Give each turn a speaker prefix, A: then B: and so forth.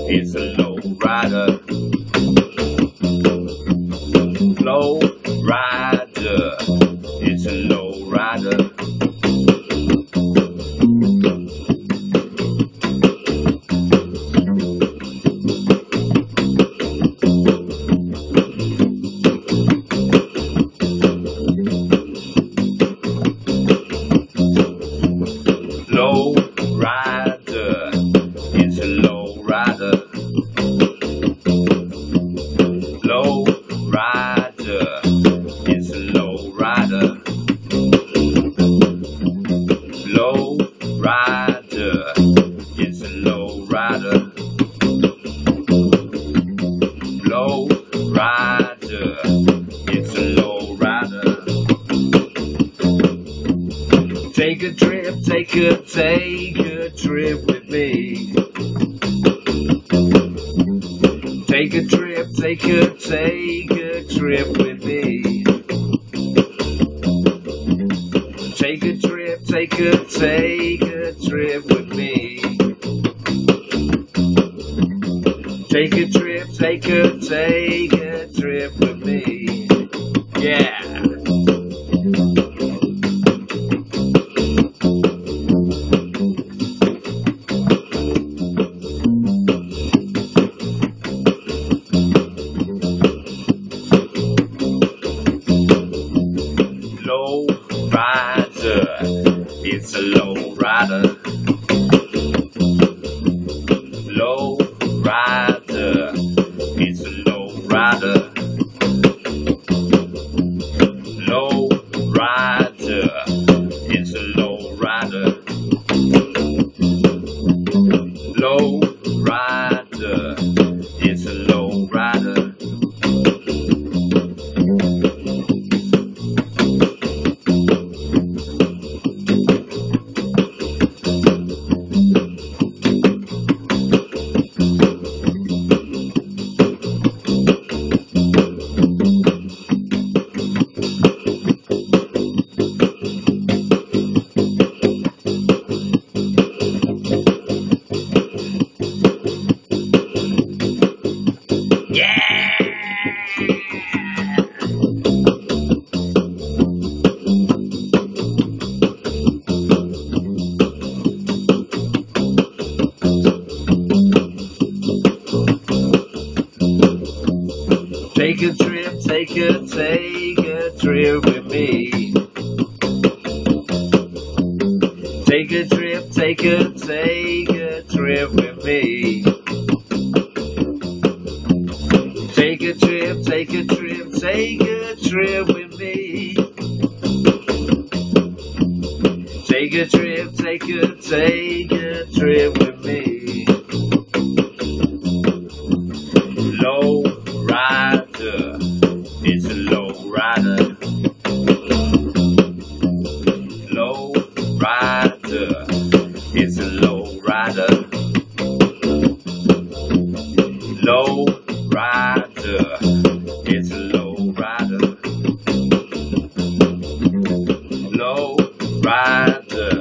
A: It's a low rider. Low rider. It's a low rider. Low rider. It's a low rider. Low rider. It's a low rider. Low rider. It's a low rider. Low rider. It's a low rider. Take a trip, take a trip with me. Take a trip, take a trip with me. Take a trip, take a trip with me. Take a trip, take a trip with me. Yeah. Low rider, it's a low rider. Low rider, it's a low rider. Low rider, it's a low rider. Low rider, it's a low rider. Take a trip, take a trip with me. Take a trip, take a trip with me. Take a trip, take a trip, take a trip with me. Take a trip, take a trip with me. Low rider, it's a low rider. Low rider, it's a low rider. Low rider, it's a low rider. Low rider.